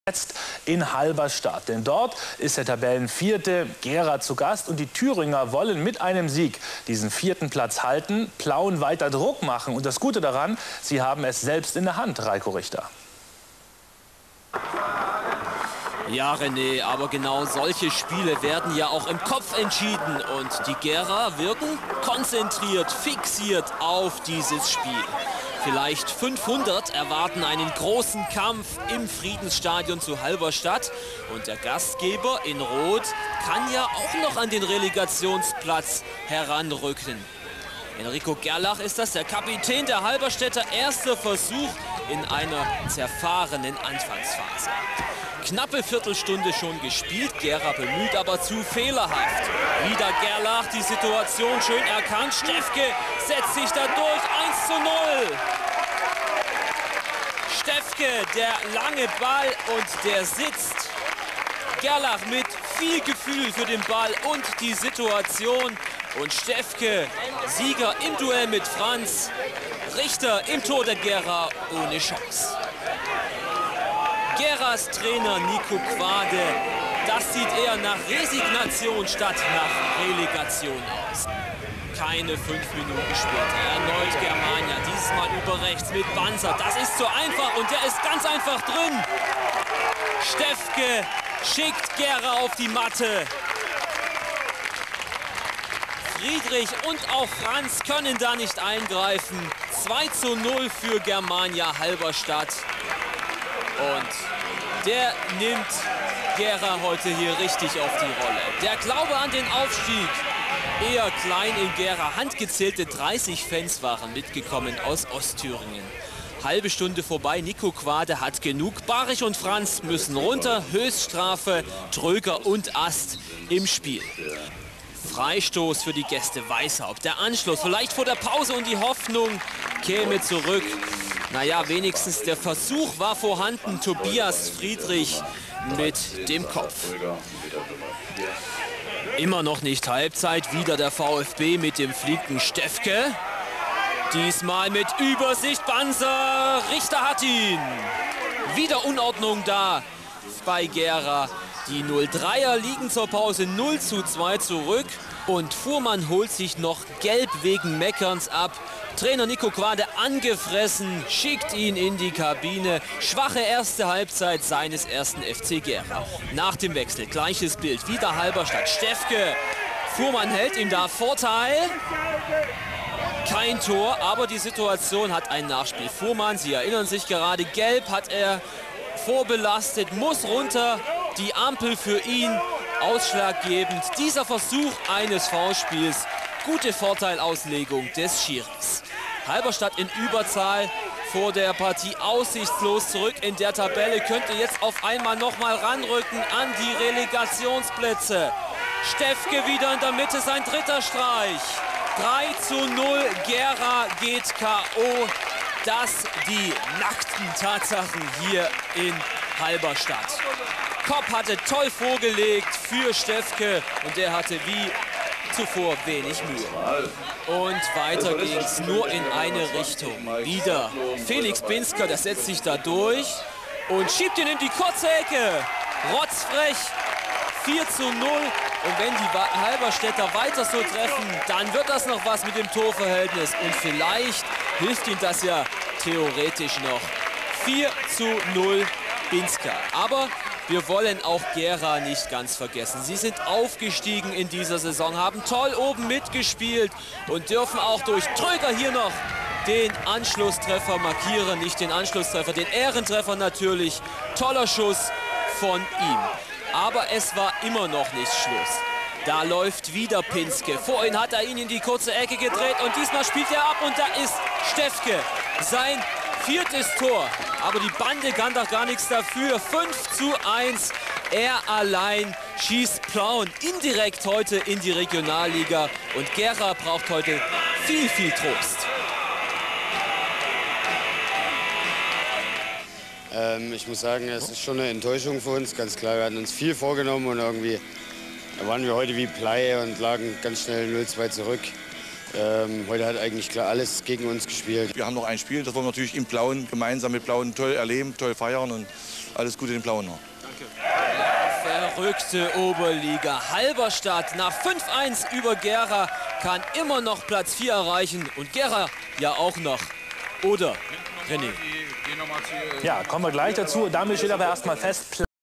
Jetzt in Halberstadt, denn dort ist der Tabellenvierte Gera zu Gast und die Thüringer wollen mit einem Sieg diesen 4. Platz halten, Plauen weiter Druck machen und das Gute daran, sie haben es selbst in der Hand, Reiko Richter. Ja, René, aber genau solche Spiele werden ja auch im Kopf entschieden und die Gera wirken konzentriert, fixiert auf dieses Spiel. Vielleicht 500 erwarten einen großen Kampf im Friedensstadion zu Halberstadt und der Gastgeber in Rot kann ja auch noch an den Relegationsplatz heranrücken. Enrico Gerlach ist das, der Kapitän der Halberstädter, erster Versuch in einer zerfahrenen Anfangsphase. Knappe Viertelstunde schon gespielt, Gera bemüht, aber zu fehlerhaft. Wieder Gerlach, die Situation schön erkannt, Steffke setzt sich da durch, 1:0. Steffke, der lange Ball und der sitzt. Gerlach mit viel Gefühl für den Ball und die Situation. Und Steffke, Sieger im Duell mit Franz. Richter im Tor der Gera ohne Chance. Geras Trainer Nico Quade, das sieht eher nach Resignation statt nach Relegation aus. Keine 5 Minuten später, erneut Germania, dieses Mal über rechts mit Banzer. Das ist zu einfach und der ist ganz einfach drin. Steffke schickt Gera auf die Matte. Friedrich und auch Franz können da nicht eingreifen. 2:0 für Germania Halberstadt. Und der nimmt Gera heute hier richtig auf die Rolle. Der Glaube an den Aufstieg eher klein in Gera. Handgezählte 30 Fans waren mitgekommen aus Ostthüringen. Halbe Stunde vorbei, Nico Quade hat genug. Barich und Franz müssen runter. Höchststrafe, Tröger und Ast im Spiel. Freistoß für die Gäste Weishaupt. Der Anschluss vielleicht vor der Pause und die Hoffnung käme zurück. Naja, wenigstens der Versuch war vorhanden. Tobias Friedrich mit dem Kopf. Immer noch nicht Halbzeit. Wieder der VfB mit dem fliegenden Steffke. Diesmal mit Übersicht. Banzer. Richter hat ihn. Wieder Unordnung da bei Gera. Die 0-3er liegen zur Pause 0:2 zurück. Und Fuhrmann holt sich noch gelb wegen Meckerns ab. Trainer Nico Quade angefressen, schickt ihn in die Kabine. Schwache erste Halbzeit seines ersten FC Gera. Nach dem Wechsel gleiches Bild, wieder Halberstadt. Steffke, Fuhrmann hält ihm da Vorteil. Kein Tor, aber die Situation hat ein Nachspiel. Fuhrmann, Sie erinnern sich gerade, gelb hat er vorbelastet, muss runter. Die Ampel für ihn ausschlaggebend. Dieser Versuch eines Foulspiels. Gute Vorteilauslegung des Schiris. Halberstadt in Überzahl vor der Partie aussichtslos zurück in der Tabelle. Könnte jetzt auf einmal noch mal ranrücken an die Relegationsplätze. Steffke wieder in der Mitte, sein dritter Streich. 3:0, Gera geht K.O. Das die nackten Tatsachen hier in Halberstadt. Kopp hatte toll vorgelegt für Steffke und der hatte wie zuvor wenig Mühe. Und weiter ging es nur in eine Richtung. Wieder Felix Binsker, der setzt sich da durch und schiebt ihn in die kurze Ecke. Rotzfrech, 4:0. Und wenn die Halberstädter weiter so treffen, dann wird das noch was mit dem Torverhältnis. Und vielleicht hilft ihm das ja theoretisch noch. 4:0 Binsker. Aber wir wollen auch Gera nicht ganz vergessen. Sie sind aufgestiegen in dieser Saison, haben toll oben mitgespielt und dürfen auch durch Tröger hier noch den Anschlusstreffer markieren. Nicht den Anschlusstreffer, den Ehrentreffer natürlich. Toller Schuss von ihm. Aber es war immer noch nicht Schluss. Da läuft wieder Pinske. Vorhin hat er ihn in die kurze Ecke gedreht und diesmal spielt er ab und da ist Steffke. Sein 4. Tor. Aber die Bande kann doch gar nichts dafür. 5:1. Er allein schießt Plauen indirekt heute in die Regionalliga. Und Gera braucht heute viel, viel Trost. Ich muss sagen, es ist schon eine Enttäuschung für uns, ganz klar. Wir hatten uns viel vorgenommen und irgendwie waren wir heute wie Blei und lagen ganz schnell 0:2 zurück. Heute hat eigentlich klar alles gegen uns gespielt. Wir haben noch ein Spiel, das wollen wir natürlich im Blauen, gemeinsam mit Blauen toll erleben, toll feiern und alles Gute den Blauen noch. Verrückte Oberliga. Halberstadt nach 5-1 über Gera kann immer noch Platz 4 erreichen. Und Gera ja auch noch. Oder, René? Ja, kommen wir gleich dazu. Damit steht aber erstmal fest,